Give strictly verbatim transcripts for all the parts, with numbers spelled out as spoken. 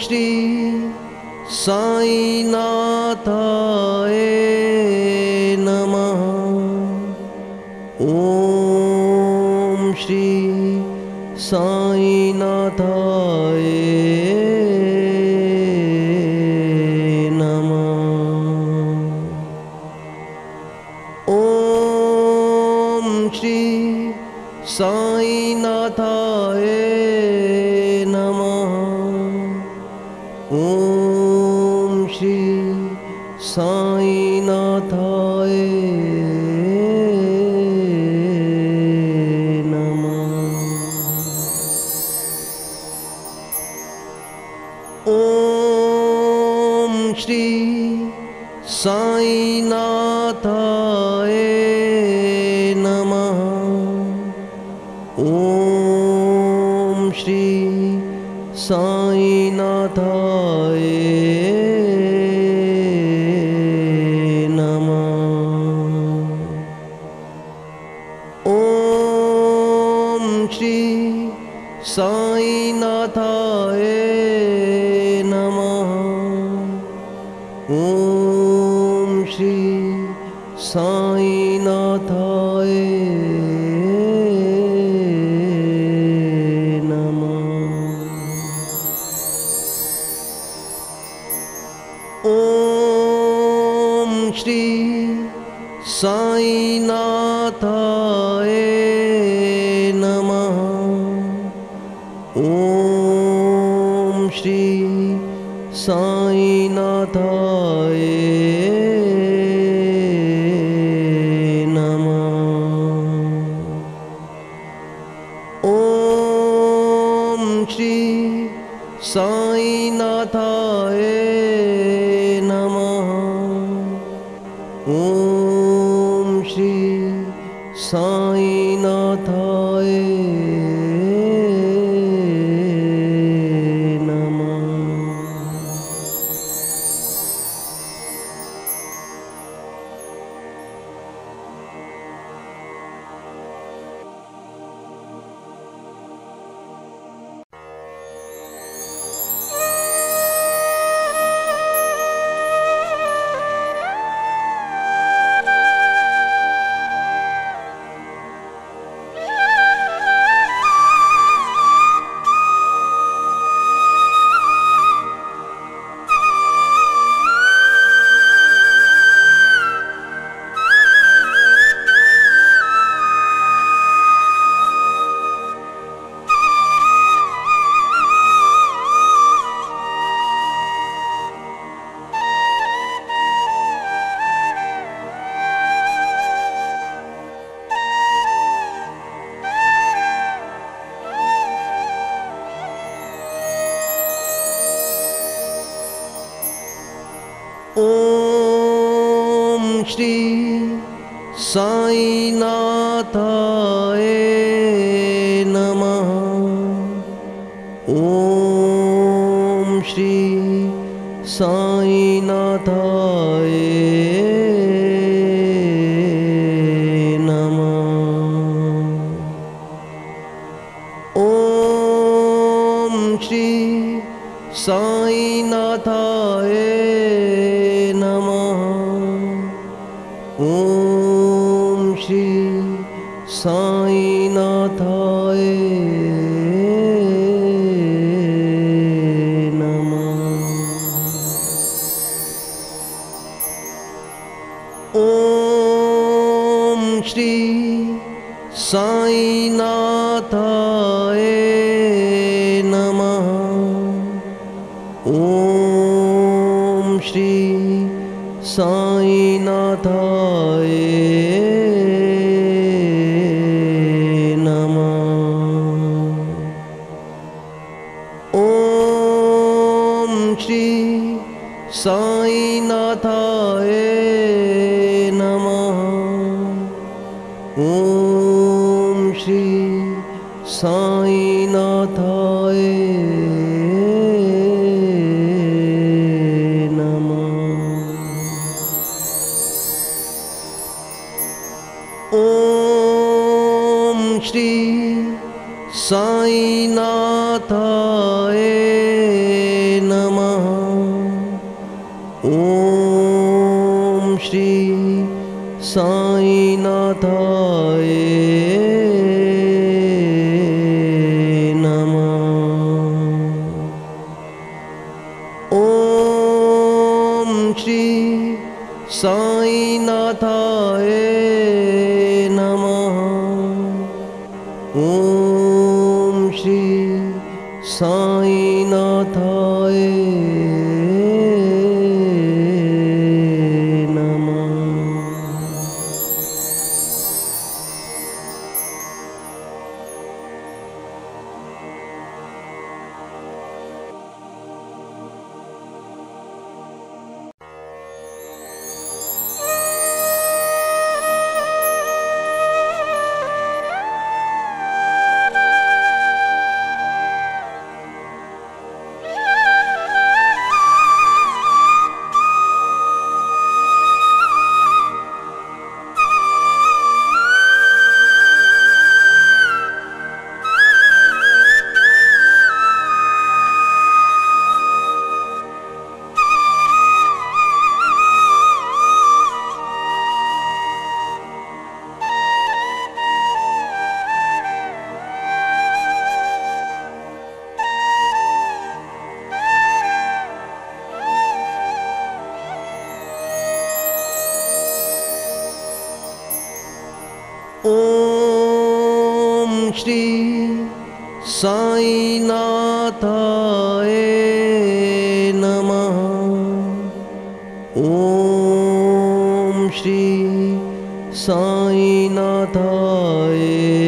श्री साईनाथाय नमः। ॐ श्री साईनाथाय नमः। ॐ श्री साईनाथाय नमः। ॐ श्री साईनाथाय ॐ श्री साईनाथाय नमः। ॐ श्री साईनाथाय नमः। ॐ श्री साईनाथाय नमः। ॐ श्री साईनाथाय नमः। ॐ श्री साईनाथाय नमः। ॐ श्री साईनाथाय नमः। ॐ श्री साईनाथाय नमः। ॐ श्री साईनाथाय ॐ श्री साईनाथाय नमः। ॐ श्री साईनाथाय नमः। ॐ श्री साईनाथाय नमः। ॐ श्री साईनाथाय नमः। ॐ श्री साईनाथाय नमः। ॐ श्री साईनाथाय नमः। ॐ श्री साईनाथाय नमः। ॐ श्री साईनाथाय ॐ श्री साईनाथाय नमः। ॐ श्री साईनाथाय नमः। ॐ श्री साईनाथाय नमः। ॐ श्री साईनाथाय नमः। ॐ श्री साईनाथाय नमः। ॐ श्री साईनाथाय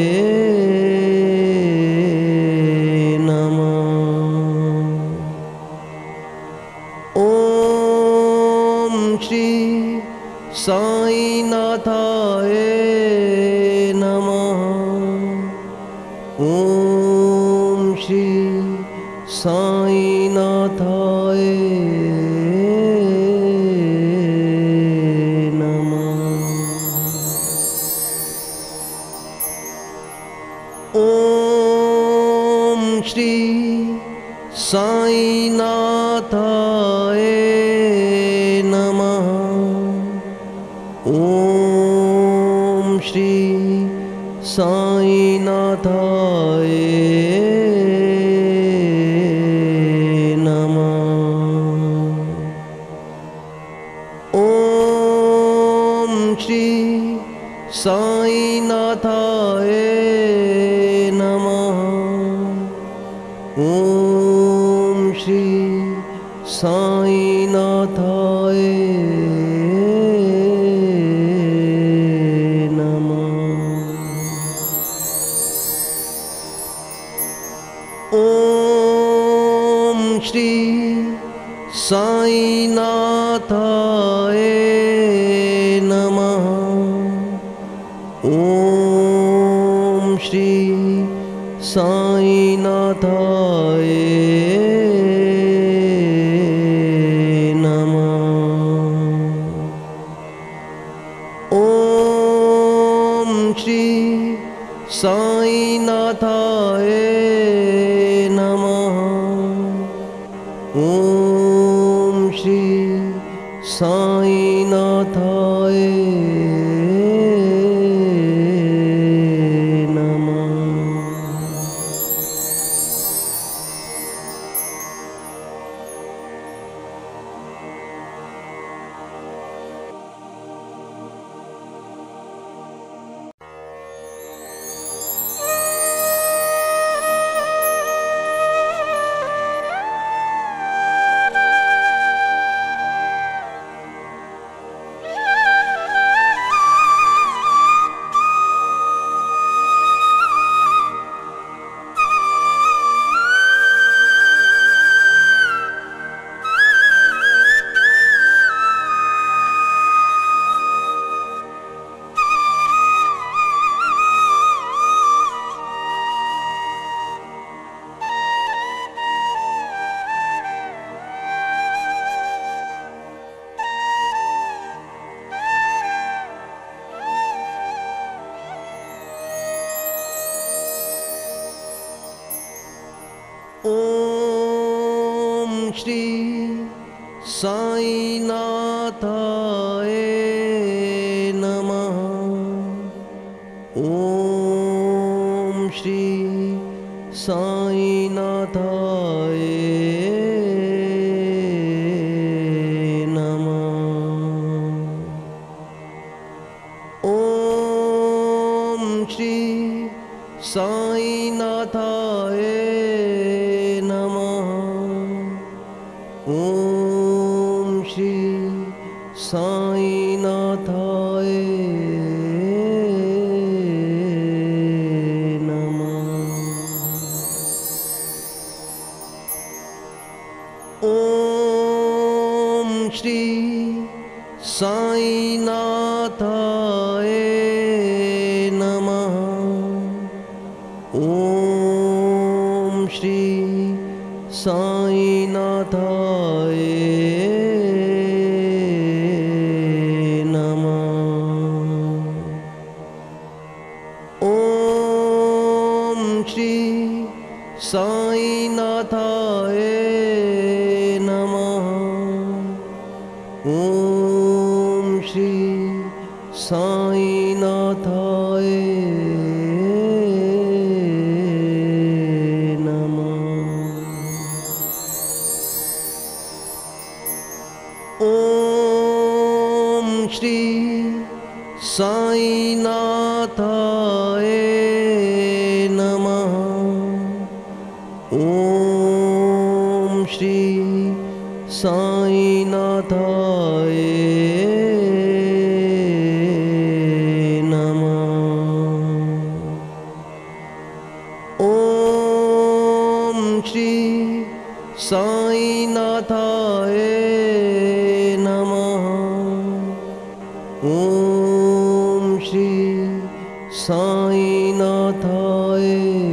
नमः। ॐ श्री साईनाथाय नमः। ॐ श्री साईनाथाय नमः। ॐ श्री साईनाथाय नमः। ॐ श्री साईनाथाय नमः। ॐ श्री साईनाथाय नमः। ॐ श्री साईनाथाय ॐ श्री साईनाथाय नमः। ॐ श्री साईनाथाय नमः। ॐ श्री साईनाथाय नमः। ॐ श्री साईनाथाय श्री साईनाथाय नमः। ॐ श्री साईनाथाय नमः। ॐ श्री साईनाथाय नमः। ॐ श्री साईनाथाय ॐ श्री साईनाथाय नमः। ॐ श्री साईनाथाय नमः। ॐ श्री साईनाथाय नमः। ॐ श्री साईनाथाय नमः। ॐ श्री साईनाथाय नमः। ॐ श्री साईनाथाय नमः। ॐ श्री साईनाथाय नमः। ॐ श्री साईनाथाय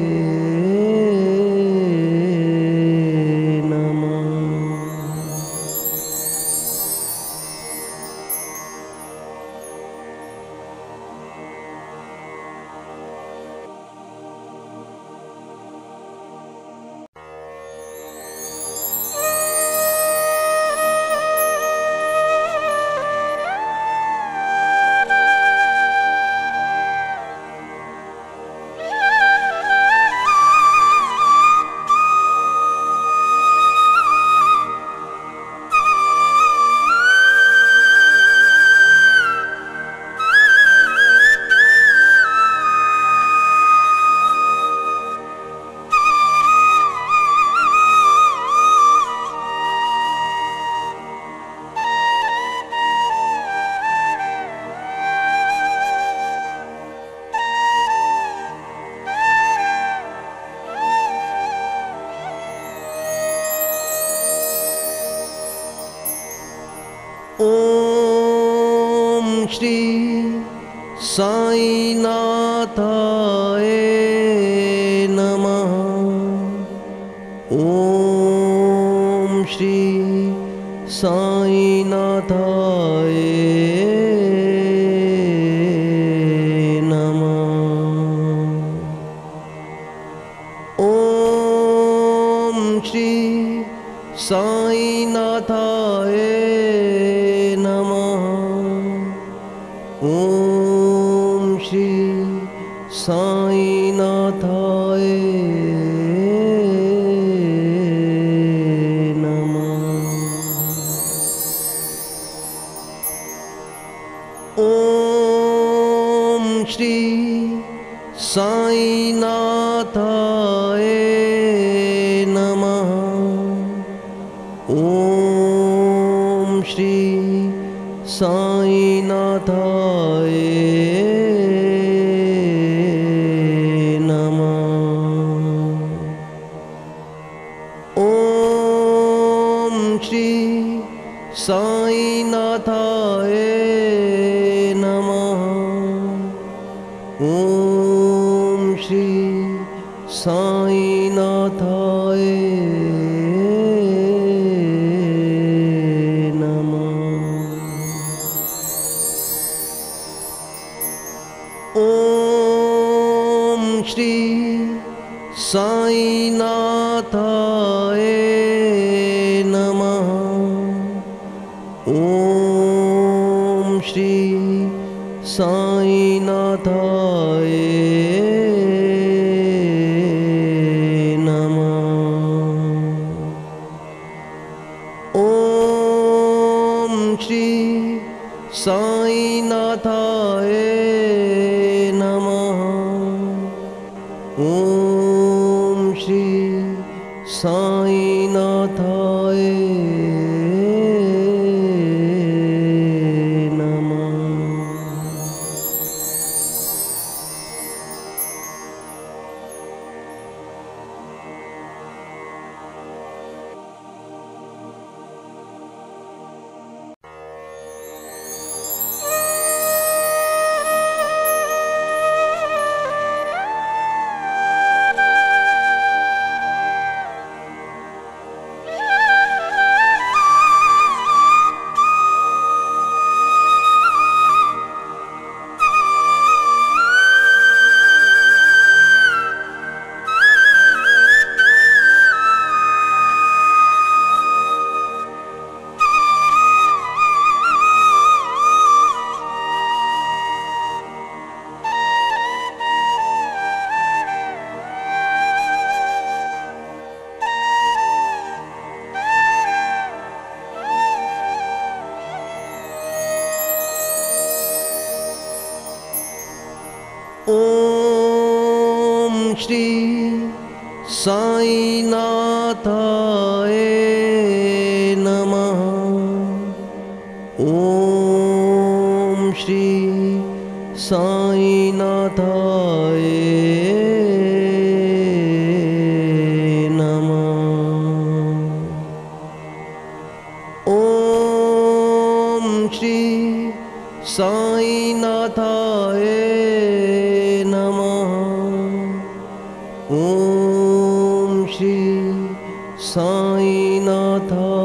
ॐ श्री साईनाथाय नमः। ॐ श्री साईनाथाय नमः। ॐ श्री साईनाथाय नमः। ॐ श्री साईनाथाय नमः। ॐ श्री साईनाथाय नमः। ॐ श्री साईनाथाय नमः। ॐ श्री साईनाथाय नमः। ॐ श्री साईनाथाय ॐ श्री साईनाथाय नमः। साईनाथाय नमः। ॐ श्री साईनाथाय नमः। ॐ श्री साईनाथाय ॐ श्री साईनाथाय नमः। ॐ श्री साईनाथाय नमः। ॐ श्री साईनाथाय नमः। ॐ श्री साईनाथाय